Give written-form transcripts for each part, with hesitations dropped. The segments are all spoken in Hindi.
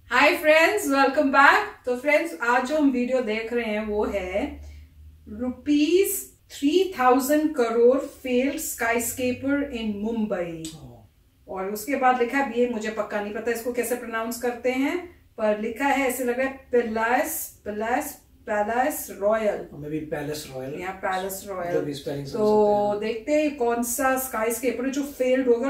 हाय फ्रेंड्स, वेलकम बैक। तो फ्रेंड्स, आज जो हम वीडियो देख रहे हैं वो है ₹3000 crore failed skyscraper in Mumbai. और उसके बाद लिखा है, ये मुझे पक्का नहीं पता इसको कैसे प्रोनाउंस करते हैं, पर लिखा है ऐसे लग रहा है पैलेस रॉयल, यहाँ पैलेस रॉयल। तो देखते हैं कौन सा स्काईस्केपर जो फेल्ड होगा,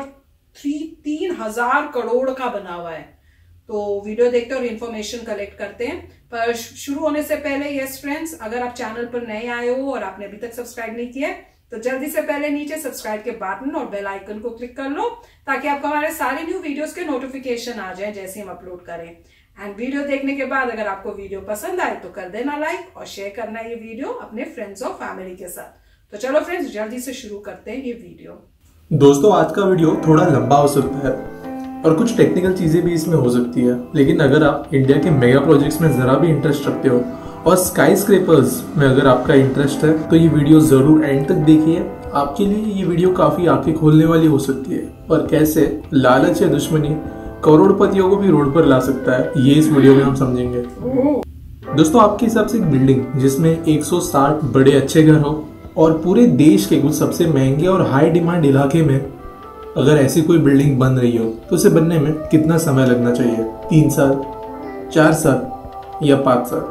3000 करोड़ का बना हुआ है। तो वीडियो देखते हैं और इन्फॉर्मेशन कलेक्ट करते हैं। पर शुरू होने से पहले यस फ्रेंड्स, अगर आप चैनल पर नए आए हो और आपने अभी तक सब्सक्राइब नहीं किया है तो जल्दी से पहले नीचे सब्सक्राइब के बटन और बेल आइकन को क्लिक कर लो, ताकि आपको हमारे सारे न्यू वीडियोस के नोटिफिकेशन आ जाए जैसे हम अपलोड करें। एंड वीडियो देखने के बाद अगर आपको वीडियो पसंद आए तो कर देना लाइक और शेयर करना ये वीडियो अपने फ्रेंड्स और फैमिली के साथ। तो चलो फ्रेंड्स, जल्दी से शुरू करते हैं ये वीडियो। दोस्तों, आज का वीडियो थोड़ा लंबा हो सकता है और कुछ टेक्निकल चीजें भी इसमें हो सकती है, लेकिन अगर आप इंडिया के मेगा प्रोजेक्ट्स में जरा भी इंटरेस्ट रखते हो और स्काई स्क्रैपर्स में अगर आपका इंटरेस्ट है तो ये वीडियो जरूर एंड तक देखिए। आपके लिए ये वीडियो काफी आंखें खोलने वाली हो सकती है और कैसे लालच या दुश्मनी करोड़पतियों को भी रोड पर ला सकता है, ये इस वीडियो में हम समझेंगे। दोस्तों, आपके हिसाब से एक बिल्डिंग जिसमें 160 बड़े अच्छे घर हो और पूरे देश के कुछ सबसे महंगे और हाई डिमांड इलाके में अगर ऐसी कोई बिल्डिंग बन रही हो तो उसे बनने में कितना समय लगना चाहिए? 3 साल, 4 साल या 5 साल?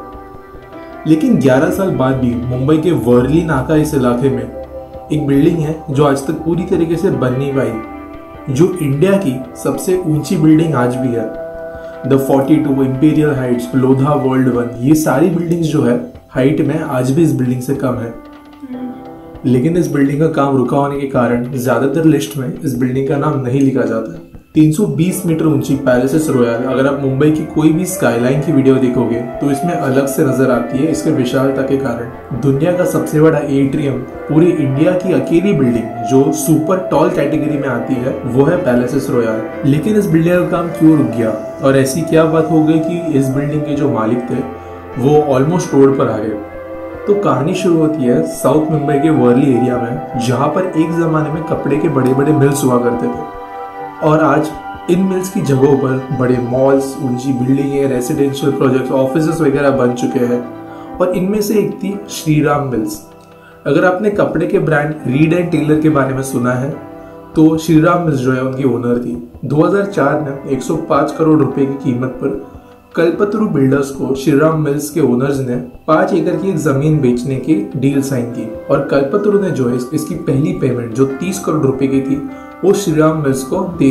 लेकिन 11 साल बाद भी मुंबई के वर्ली नाका इस इलाके में एक बिल्डिंग है जो आज तक पूरी तरीके से बन नहीं पाई, जो इंडिया की सबसे ऊंची बिल्डिंग आज भी है। The 42 Imperial Heights, Lodha World 1, ये सारी बिल्डिंग्स जो है हाइट में आज भी इस बिल्डिंग से कम है। लेकिन इस बिल्डिंग का काम रुका होने के कारण ज्यादातर लिस्ट में इस बिल्डिंग का नाम नहीं लिखा जाता। 320 मीटर ऊंची पैलेसेस रॉयल, अगर आप मुंबई की कोई भी स्काईलाइन की वीडियो देखोगे तो इसमें अलग से नजर आती है इसके विशालता के कारण। दुनिया का सबसे बड़ा एट्रियम, पूरी इंडिया की अकेली बिल्डिंग जो सुपर टॉल कैटेगरी में आती है वो है पैलेसेस रॉयल। लेकिन इस बिल्डिंग का काम क्यों रुक गया और ऐसी क्या बात हो गई कि इस बिल्डिंग के जो मालिक थे वो ऑलमोस्ट रोड पर आ गए? तो कहानी शुरू होती है साउथ मुंबई के वर्ली एरिया में, जहां पर एक जमाने में कपड़े के बड़े बड़े मिल्स हुआ करते थे और आज इन मिल्स की जगहों पर बड़े मॉल्स, ऊंची बिल्डिंगें, रेसिडेंशियल प्रोजेक्ट्स, ऑफिसेस वगैरह बन चुके हैं। और इनमें से एक थी श्रीराम मिल्स। अगर आपने कपड़े के ब्रांड रीड एंड टेलर के बारे में सुना है तो श्रीराम मिल्स जो है उनकी ओनर थी। 2004 में 105 करोड़ रुपए की कीमत पर कल्पतरु बिल्डर्स को श्रीराम मिल्स के ओनर्स ने 5 एकड़ की एक जमीन बेचने की डील साइन की और कल्पतरु ने जो है इसकी पहली पेमेंट जो 30 करोड़ रुपए की थी वो श्रीराम मिल्स को दे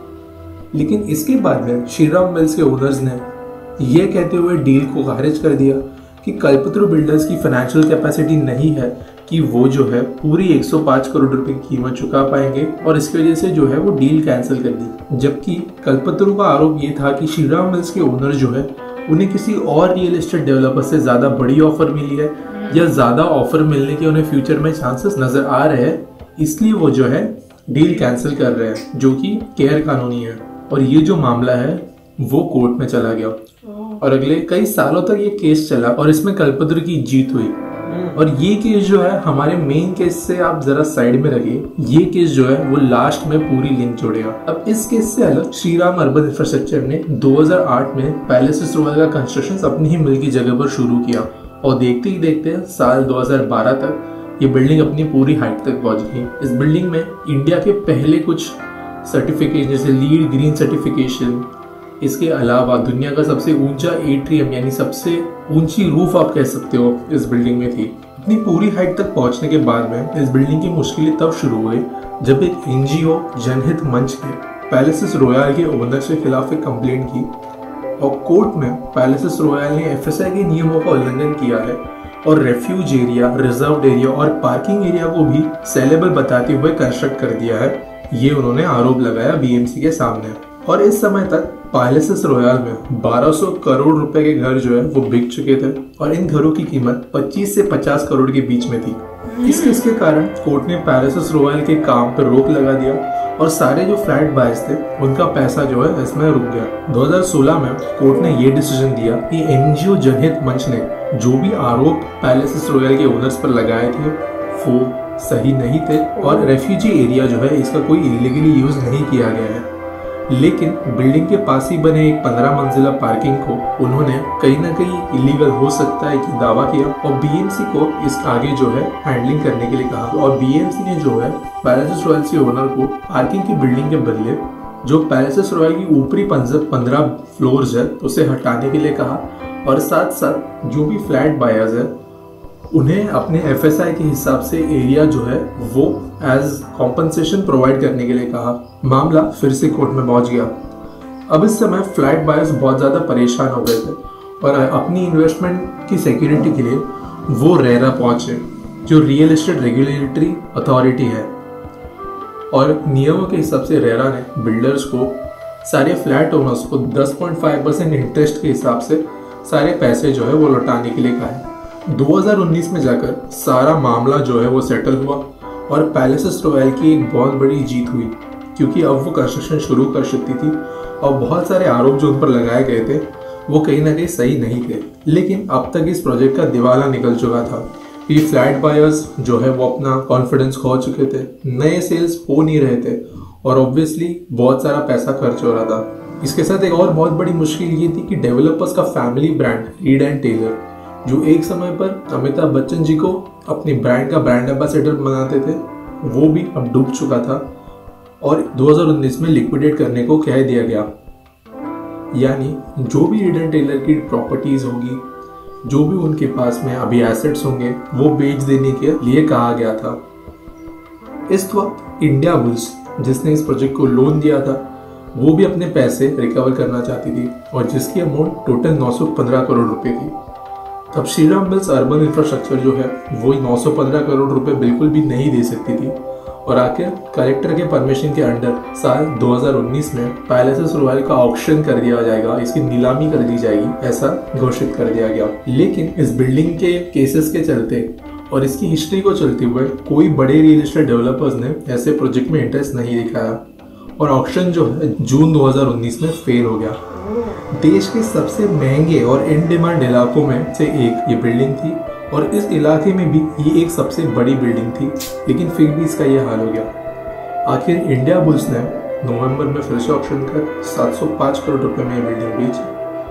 दी। लेकिन इसके बाद में श्रीराम मिल्स के ओनर्स ने यह कहते हुए डील को खारिज कर दिया कि कल्पतरु बिल्डर्स की फाइनेंशियल कैपेसिटी नहीं है कि वो जो है पूरी 105 करोड़ रुपए की कीमत चुका पाएंगे और इसकी वजह से जो है वो डील कैंसिल कर दी। जबकि कल्पतरु का आरोप ये था कि श्रीराम मिल्स के ओनर जो है उन्हें किसी और रियल एस्टेट डेवलपर से ज्यादा बड़ी ऑफर मिली है या ज्यादा ऑफर मिलने के उन्हें फ्यूचर में चांसेस नजर आ रहे हैं, इसलिए वो जो है डील कैंसिल कर रहे हैं, जो कि गैर कानूनी है। और ये जो मामला है वो कोर्ट में चला गया और अगले कई सालों तक ये केस चला और इसमें कल्पतरु की जीत हुई। और ये केस जो है हमारे मेन केस से आप जरा साइड में रखिए, ये केस जो है वो लास्ट में पूरी लिंक जोड़ेगा। अब इस केस से अलग श्रीराम अर्बन इंफ्रास्ट्रक्चर ने 2008 में पैलेसेस रॉयल का कंस्ट्रक्शन अपनी ही मिल की जगह पर शुरू किया और देखते ही देखते साल 2012 तक ये बिल्डिंग अपनी पूरी हाइट तक पहुंच गई। इस बिल्डिंग में इंडिया के पहले कुछ सर्टिफिकेट जैसे लीड ग्रीन सर्टिफिकेशन, इसके अलावा दुनिया का सबसे ऊंचा एट्रियम यानी सबसे ऊंची रूफ आप कह सकते हो इस बिल्डिंग में थी। अपनी पूरी हाइट तक पहुंचने के बाद में इस बिल्डिंग की मुश्किलें तब शुरू हुई जब एक एनजीओ जनहित मंच ने पैलेसेस रॉयल के ओनर के खिलाफ एक कंप्लेंट की और कोर्ट में पैलेसेस रॉयल ने एफएसआई के नियमों का उल्लंघन किया है और रेफ्यूज एरिया, रिजर्व एरिया और पार्किंग एरिया को भी सेलेबल बताते हुए कंस्ट्रक्ट कर दिया है। ये उन्होंने आरोप लगाया बीएमसी के सामने। और इस समय तक पैलेसेस रॉयल में 1200 करोड़ रुपए के घर जो है वो बिक चुके थे और इन घरों की कीमत 25 से 50 करोड़ के बीच में थी। इस केस के कारण कोर्ट ने पैलेसेस रॉयल के काम पर रोक लगा दिया और सारे जो फ्लैट बायर्स थे उनका पैसा जो है इसमें रुक गया। 2016 में कोर्ट ने ये डिसीजन दिया कि एनजीओ जनहित मंच ने जो भी आरोप पैलेसेस रॉयल के ओनर्स पर लगाए थे वो सही नहीं थे और रेफ्यूजी एरिया जो है इसका कोई इलीगली यूज नहीं किया गया है। लेकिन बिल्डिंग के पास ही बने एक 15 मंजिला पार्किंग को उन्होंने कहीं ना कहीं इलीगल हो सकता है कि दावा किया और बीएमसी को इस आगे जो है हैंडलिंग करने के लिए कहा। और बीएमसी ने जो है पैलेसेस रॉयल के ओनर को पार्किंग की बिल्डिंग के बदले जो पैलेसेस रॉयल की ऊपरी 15 फ्लोर्स है उसे हटाने के लिए कहा और साथ साथ जो भी फ्लैट बायर्स है उन्हें अपने एफएसआई के हिसाब से एरिया जो है वो एज कॉम्पनसेशन प्रोवाइड करने के लिए कहा। मामला फिर से कोर्ट में पहुंच गया। अब इस समय फ्लैट बायर्स बहुत ज़्यादा परेशान हो गए थे और अपनी इन्वेस्टमेंट की सिक्योरिटी के लिए वो रेरा पहुंचे जो रियल एस्टेट रेगुलेटरी अथॉरिटी है और नियमों के हिसाब से रेरा ने बिल्डर्स को सारे फ्लैट ओनर्स को 10.5% इंटरेस्ट के हिसाब से सारे पैसे जो है वो लौटाने के लिए कहा है। 2019 में जाकर सारा मामला जो है वो सेटल हुआ और पैलेसेस रॉयल की एक बहुत बड़ी जीत हुई क्योंकि अब वो कंस्ट्रक्शन शुरू कर सकती थी और बहुत सारे आरोप जो उन पर लगाए गए थे वो कहीं ना कहीं सही नहीं थे। लेकिन अब तक इस प्रोजेक्ट का दिवाला निकल चुका था कि फ्लैट बायर्स जो है वो अपना कॉन्फिडेंस खो चुके थे, नए सेल्स हो नहीं रहे थे और ऑब्वियसली बहुत सारा पैसा खर्च हो रहा था। इसके साथ एक और बहुत बड़ी मुश्किल ये थी कि डेवलपर्स का family brand Reid and Taylor जो एक समय पर अमिताभ बच्चन जी को अपनी ब्रांड का ब्रांड एम्बेसडर बनाते थे वो भी अब डूब चुका था और 2019 में लिक्विडेट करने को कह दिया गया। यानी जो भी रीड एंड टेलर की प्रॉपर्टीज होगी, जो भी उनके पास में अभी एसेट्स होंगे वो बेच देने के लिए कहा गया था। इस वक्त इंडिया बुल्स जिसने इस प्रोजेक्ट को लोन दिया था वो भी अपने पैसे रिकवर करना चाहती थी और जिसकी अमाउंट टोटल 915 करोड़ रुपए थी। तब श्रीराम मिल्स अर्बन इंफ्रास्ट्रक्चर जो है वो 915 करोड़ रुपए बिल्कुल भी नहीं दे सकती थी और आखिर कलेक्टर के परमिशन के अंडर साल 2019 में पैलेसेस रॉयल का ऑक्शन कर दिया जाएगा, इसकी नीलामी कर दी जाएगी ऐसा घोषित कर दिया गया। लेकिन इस बिल्डिंग के केसेस के चलते और इसकी हिस्ट्री को चलते हुए कोई बड़े रियल एस्टेट डेवलपर्स ने ऐसे प्रोजेक्ट में इंटरेस्ट नहीं दिखाया और ऑक्शन जो है जून 2019 में फेल हो गया। देश के सबसे महंगे और इन डिमांड इलाकों में से एक ये बिल्डिंग थी और इस इलाके में भी ये एक सबसे बड़ी बिल्डिंग थी, लेकिन फिर भी इसका ये हाल हो गया। आखिर इंडिया बुल्स ने नवंबर में फिर से ऑक्शन कर 705 करोड़ रुपए में ये बिल्डिंग बेची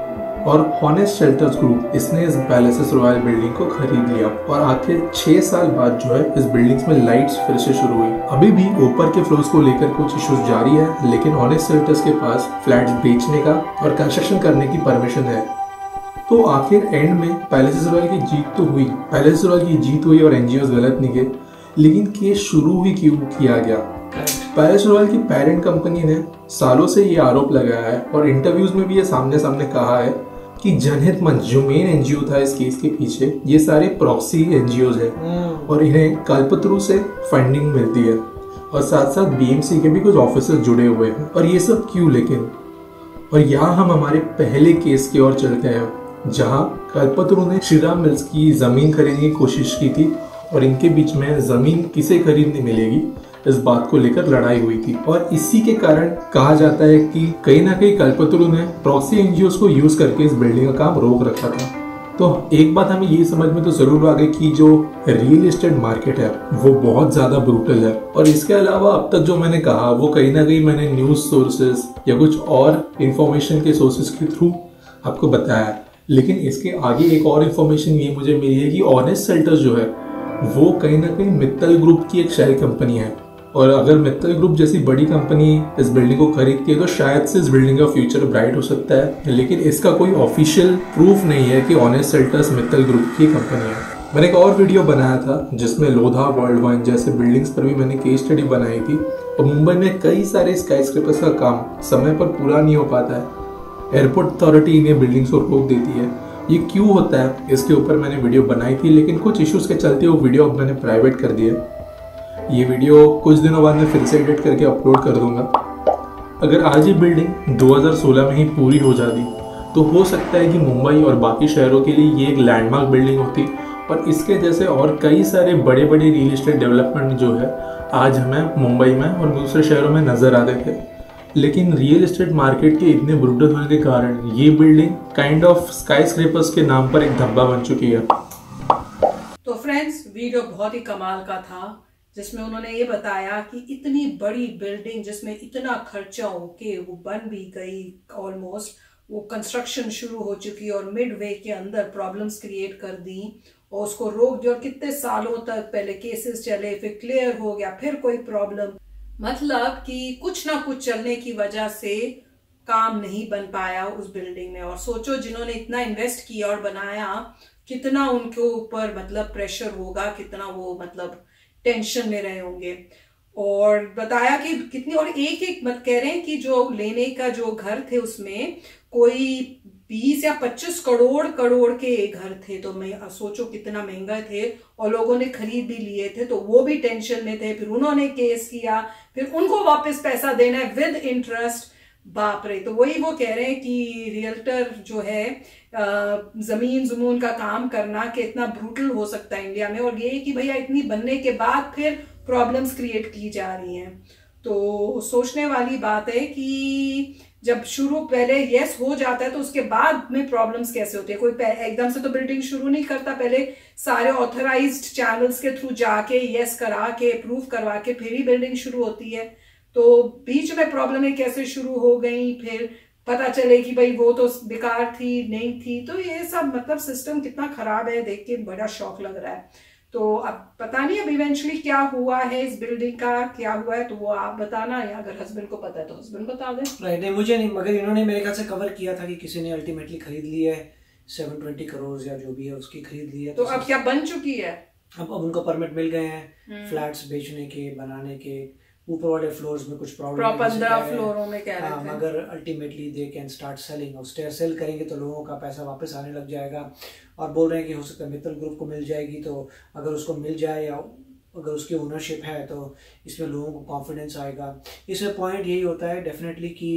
और हॉनेस्ट शेल्टर्स ग्रुप इसने इस पैलेसेस रॉयल बिल्डिंग को खरीद लिया और आखिर 6 साल बाद जो है इस बिल्डिंग्स में लाइट्स फिर से शुरू हुई। अभी भी ऊपर के फ्लोर्स को लेकर कुछ इश्यूज जारी है, लेकिन हॉनेस्ट शेल्टर्स के पास फ्लैट्स बेचने का और कंस्ट्रक्शन करने की परमिशन है। तो आखिर एंड में पैलेसेस रॉयल की जीत तो हुई, पैलेसेस रॉयल की जीत हुई और एनजीओ गलत निकले, लेकिन केस शुरू ही क्यों किया गया? पैलेस रॉयल की पेरेंट कंपनी ने सालों से ये आरोप लगाया है और इंटरव्यूज में भी ये सामने कहा है कि जनहित मंच जो मेन एनजीओ था इस केस के पीछे, ये सारे प्रॉक्सी एनजीओज हैं और इन्हें कल्पतरू से फंडिंग मिलती है और साथ साथ बीएमसी के भी कुछ ऑफिसर्स जुड़े हुए हैं। और ये सब क्यों? लेकिन और यहाँ हम हमारे पहले केस की ओर चलते हैं जहाँ कल्पतरू ने श्रीराम मिल्स की जमीन खरीदने की कोशिश की थी और इनके बीच में जमीन किसे खरीदने मिलेगी इस बात को लेकर लड़ाई हुई थी और इसी के कारण कहा जाता है कि कहीं ना कहीं कल्पतरू ने प्रॉक्सी एनजीओस को यूज करके इस बिल्डिंग का काम रोक रखा था। तो एक बात हमें ये समझ में तो जरूर आ गई कि जो रियल एस्टेट मार्केट है वो बहुत ज्यादा ब्रूटल है और इसके अलावा अब तक जो मैंने कहा वो कहीं ना कहीं मैंने न्यूज सोर्सेस या कुछ और इंफॉर्मेशन के सोर्सेस के थ्रू आपको बताया। लेकिन इसके आगे एक और इन्फॉर्मेशन ये मुझे मिली है कि ऑनेस्ट शेल्टर्स जो है वो कहीं ना कहीं मित्तल ग्रुप की एक शेल कंपनी है और अगर मित्तल ग्रुप जैसी बड़ी कंपनी इस बिल्डिंग को खरीदती है तो शायद से इस बिल्डिंग का फ्यूचर ब्राइट हो सकता है, लेकिन इसका कोई ऑफिशियल प्रूफ नहीं है कि ऑनेस्ट शेल्टर्स मित्तल ग्रुप की कंपनी है। मैंने एक और वीडियो बनाया था जिसमें लोधा, वर्ल्ड वन जैसे बिल्डिंग्स पर भी मैंने केस स्टडी बनाई थी और मुंबई में कई सारे स्काईस्क्रेपर्स का काम समय पर पूरा नहीं हो पाता है। एयरपोर्ट अथॉरिटी इन्हें बिल्डिंग्स को रोक देती है। ये क्यों होता है इसके ऊपर मैंने वीडियो बनाई थी, लेकिन कुछ इश्यूज के चलते वो वीडियो अब मैंने प्राइवेट कर दी है। ये वीडियो कुछ दिनों बाद मैं फिर से एडिट करके अपलोड कर दूंगा। अगर आज ये बिल्डिंग 2016 में ही पूरी हो जाती तो हो सकता है कि मुंबई और बाकी शहरों के लिए ये एक लैंडमार्क बिल्डिंग होती और इसके जैसे और कई सारे बड़े बड़े रियल एस्टेट डेवलपमेंट जो है आज हमें मुंबई में और दूसरे शहरों में नजर आते थे। लेकिन रियल एस्टेट मार्केट के इतने ब्रूटल होने के कारण ये बिल्डिंग काइंड ऑफ स्काईस्क्रेपर्स के नाम पर एक धब्बा बन चुकी है। तो फ्रेंड्स, वीडियो बहुत ही कमाल का था। जिसमें उन्होंने ये बताया कि इतनी बड़ी बिल्डिंग जिसमें इतना खर्चा होके वो बन भी गई, ऑलमोस्ट वो कंस्ट्रक्शन शुरू हो चुकी और मिड वे के अंदर प्रॉब्लम्स क्रिएट कर दी और उसको रोक दिया और कितने सालों तक पहले केसेस चले, फिर क्लियर हो गया, फिर कोई प्रॉब्लम, मतलब कि कुछ ना कुछ चलने की वजह से काम नहीं बन पाया उस बिल्डिंग में। और सोचो जिन्होंने इतना इन्वेस्ट किया और बनाया, कितना उनके ऊपर मतलब प्रेशर होगा, कितना वो मतलब टेंशन में रहे होंगे। और बताया कि कितनी, और एक एक मत कह रहे हैं कि जो लेने का जो घर थे उसमें कोई 20 या 25 करोड़ के घर थे। तो मैं सोचो कितना महंगा थे और लोगों ने खरीद भी लिए थे, तो वो भी टेंशन में थे। फिर उन्होंने केस किया, फिर उनको वापस पैसा देना है विद इंटरेस्ट, बाप रे। तो वही वो कह रहे हैं कि रियल्टर जो है जमीन जमून का काम करना कि इतना ब्रूटल हो सकता है इंडिया में, और ये कि भैया इतनी बनने के बाद फिर प्रॉब्लम्स क्रिएट की जा रही हैं। तो सोचने वाली बात है कि जब शुरू पहले यस हो जाता है तो उसके बाद में प्रॉब्लम्स कैसे होती है। कोई एकदम से तो बिल्डिंग शुरू नहीं करता, पहले सारे ऑथराइज्ड चैनल्स के थ्रू जाके यस करा के अप्रूव करवा के फिर ही बिल्डिंग शुरू होती है। तो बीच में प्रॉब्लम कैसे शुरू हो गई, फिर पता चले कि भाई वो तो बेकार थी, नहीं थी। तो ये सब मतलब सिस्टम कितना खराब है, देख के बड़ा शौक लग रहा है। तो अब पता नहीं अब इवेंचुअली क्या हुआ है इस बिल्डिंग का, क्या हुआ है, तो वो आप बताना, या अगर हस्बैंड को पता है तो हस्बैंड बता दें। राइट, नहीं मुझे नहीं, मगर इन्होंने मेरे ख्याल से कवर किया था कि किसी ने अल्टीमेटली खरीद ली है 720 करोड़ या जो भी है उसकी खरीद ली है। तो अब क्या बन चुकी है? अब उनको परमिट मिल गए हैं फ्लैट्स बेचने के, बनाने के। ऊपर वाले फ्लोर्स में कुछ प्रॉब्लम 15 फ्लोरों में कह रहे थे, मगर ultimately they can start selling. और सेल करेंगे तो लोगों का पैसा वापस आने लग जाएगा। और बोल रहे हैं कि हो सकता है मित्तल ग्रुप को मिल जाएगी, तो अगर उसको मिल जाए या अगर उसकी ओनरशिप है तो इसमें लोगों को कॉन्फिडेंस आएगा। इसमें पॉइंट यही होता है डेफिनेटली कि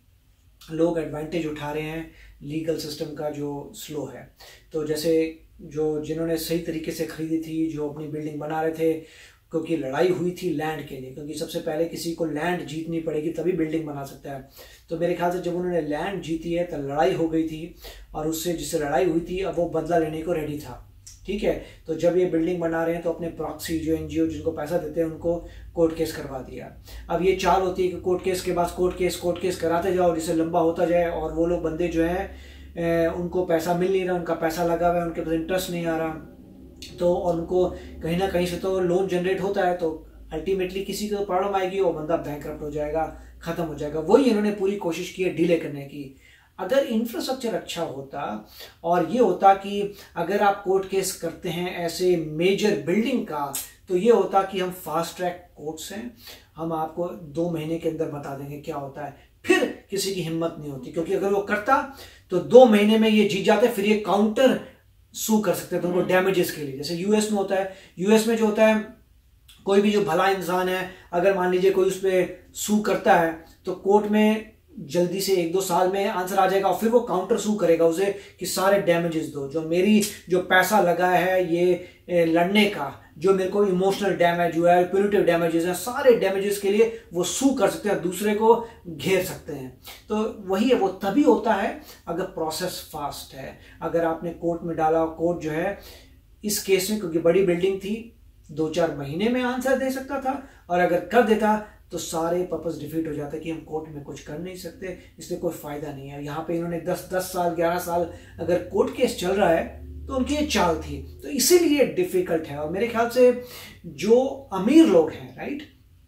लोग एडवांटेज उठा रहे हैं लीगल सिस्टम का जो स्लो है। तो जैसे जो जिन्होंने सही तरीके से खरीदी थी, जो अपनी बिल्डिंग बना रहे थे, क्योंकि लड़ाई हुई थी लैंड के लिए, क्योंकि सबसे पहले किसी को लैंड जीतनी पड़ेगी तभी बिल्डिंग बना सकता है। तो मेरे ख्याल से जब उन्होंने लैंड जीती है तो लड़ाई हो गई थी, और उससे जिससे लड़ाई हुई थी अब वो बदला लेने को रेडी था। ठीक है, तो जब ये बिल्डिंग बना रहे हैं तो अपने प्रॉक्सी जो एनजीओ जिनको पैसा देते हैं उनको कोर्ट केस करवा दिया। अब ये चाल होती है कि कोर्ट केस के बाद कोर्ट केस कराते जाओ, जिससे लंबा होता जाए, और वो लोग बंदे जो है उनको पैसा मिल नहीं रहा, उनका पैसा लगा हुआ है, उनके पास इंटरेस्ट नहीं आ रहा, तो और उनको कहीं ना कहीं से तो लोन जनरेट होता है, तो अल्टीमेटली किसी को प्रॉब्लम आएगी, वो बंदा बैंकरप्ट हो जाएगा, खत्म हो जाएगा। वही इन्होंने पूरी कोशिश की है डिले करने की। अगर इंफ्रास्ट्रक्चर अच्छा होता और ये होता कि अगर आप कोर्ट केस करते हैं ऐसे मेजर बिल्डिंग का, तो ये होता कि हम फास्ट ट्रैक कोर्ट्स हैं, हम आपको 2 महीने के अंदर बता देंगे क्या होता है। फिर किसी की हिम्मत नहीं होती, क्योंकि अगर वो करता तो 2 महीने में ये जीत जाते, फिर ये काउंटर सू कर सकते हैं तो उनको डैमेजेस के लिए। जैसे यूएस में होता है, यूएस में जो होता है कोई भी जो भला इंसान है, अगर मान लीजिए कोई उस पर सू करता है तो कोर्ट में जल्दी से 1-2 साल में आंसर आ जाएगा, और फिर वो काउंटर सू करेगा उसे कि सारे डैमेजेस दो, जो मेरी जो पैसा लगा है ये लड़ने का, जो मेरे को इमोशनल डैमेज हुआ है, प्यूनिटिव डैमेजेस हैं, सारे डैमेजेस के लिए वो सू कर सकते हैं, दूसरे को घेर सकते हैं। तो वही है, वो तभी होता है अगर प्रोसेस फास्ट है। अगर आपने कोर्ट में डाला, कोर्ट जो है इस केस में क्योंकि बड़ी बिल्डिंग थी 2-4 महीने में आंसर दे सकता था, और अगर कर देता तो सारे पर्पस डिफीट हो जाते कि हम कोर्ट में कुछ कर नहीं सकते, इसलिए कोई फायदा नहीं है। यहाँ पे इन्होंने 10 साल 11 साल अगर कोर्ट केस चल रहा है तो उनकी ये चाल थी, तो इसीलिए डिफिकल्ट है। और मेरे ख्याल से जो अमीर लोग हैं, राइट,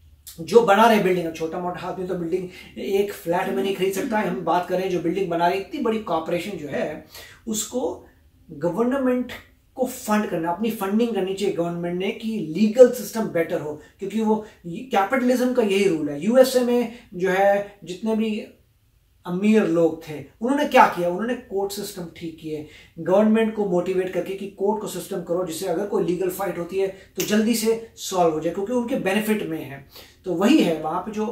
जो बना रहे बिल्डिंग, छोटा मोटा आदमी तो बिल्डिंग एक फ्लैट में नहीं खरीद सकता है। हम बात कर रहे हैं जो बिल्डिंग बना रहे, इतनी बड़ी कॉर्पोरेशन जो है उसको गवर्नमेंट को फंड करना, अपनी फंडिंग करनी चाहिए गवर्नमेंट ने कि लीगल सिस्टम बेटर हो, क्योंकि वो कैपिटलिज्म का यही रूल है। यूएसए में जो है जितने भी अमीर लोग थे उन्होंने क्या किया, उन्होंने कोर्ट सिस्टम ठीक किए, गवर्नमेंट को मोटिवेट करके कि कोर्ट को सिस्टम करो जिससे अगर कोई लीगल फाइट होती है तो जल्दी से सॉल्व हो जाए, क्योंकि उनके बेनिफिट में है। तो वही है, वहां पे जो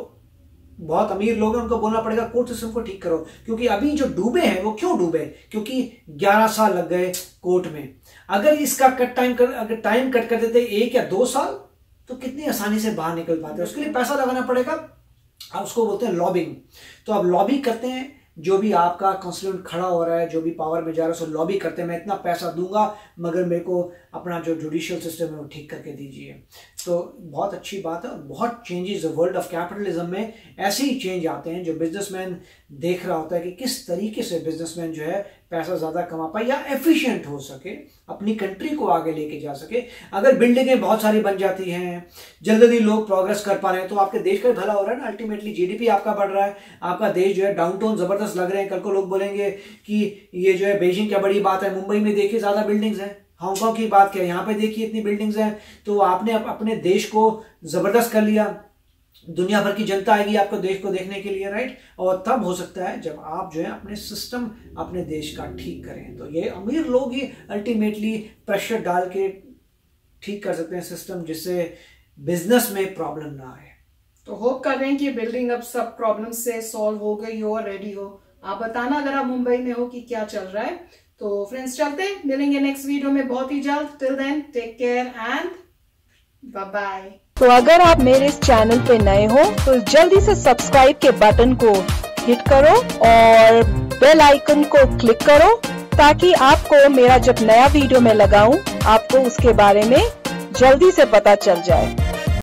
बहुत अमीर लोग हैं उनको बोलना पड़ेगा कोर्ट सिस्टम को ठीक करो, क्योंकि अभी जो डूबे हैं वो क्यों डूबे, क्योंकि 11 साल लग गए कोर्ट में। अगर इसका अगर टाइम कट कर देते 1 या 2 साल तो कितनी आसानी से बाहर निकल पाते। उसके लिए पैसा लगाना पड़ेगा, अब उसको बोलते हैं लॉबिंग। तो अब लॉबी करते हैं, जो भी आपका कंस्टिट्यूएंट खड़ा हो रहा है, जो भी पावर में जा रहा है, उसको लॉबी करते हैं, मैं इतना पैसा दूंगा मगर मेरे को अपना जो जुडिशियल सिस्टम है वो ठीक करके दीजिए। तो बहुत अच्छी बात है और बहुत चेंजेस वर्ल्ड ऑफ कैपिटलिज्म में ऐसे ही चेंज आते हैं जो बिजनेसमैन देख रहा होता है कि किस तरीके से बिजनेसमैन जो है पैसा ज़्यादा कमा पाए या एफिशिएंट हो सके, अपनी कंट्री को आगे लेके जा सके। अगर बिल्डिंगें बहुत सारी बन जाती हैं, जल्दी लोग प्रोग्रेस कर पा रहे हैं, तो आपके देश का भला हो रहा है ना। अल्टीमेटली जीडीपी आपका बढ़ रहा है, आपका देश जो है डाउनटाउन ज़बरदस्त लग रहे हैं। कल को लोग बोलेंगे कि ये जो है बीजिंग क्या बड़ी बात है, मुंबई में देखिए ज़्यादा बिल्डिंग्स हैं, हांगकांग की बात क्या, यहाँ पे देखिए इतनी बिल्डिंग्स हैं। तो आपने अपने देश को ज़बरदस्त कर लिया, दुनिया भर की जनता आएगी आपको देश को देखने के लिए, राइट। और तब हो सकता है जब आप जो है अपने सिस्टम अपने देश का ठीक करें। तो ये अमीर लोग ही अल्टीमेटली प्रेशर डाल के ठीक कर सकते हैं सिस्टम, जिससे बिजनेस में प्रॉब्लम ना आए। तो होप कर रहे हैं कि बिल्डिंग अब सब प्रॉब्लम से सॉल्व हो गई हो और रेडी हो। आप बताना अगर आप मुंबई में हो कि क्या चल रहा है। तो फ्रेंड्स चलते हैं, मिलेंगे नेक्स्ट वीडियो में बहुत ही जल्द। Till then take care and bye bye. तो अगर आप मेरे इस चैनल पे नए हो तो जल्दी से सब्सक्राइब के बटन को हिट करो और बेल आइकन को क्लिक करो ताकि आपको मेरा जब नया वीडियो मैं लगाऊं आपको उसके बारे में जल्दी से पता चल जाए।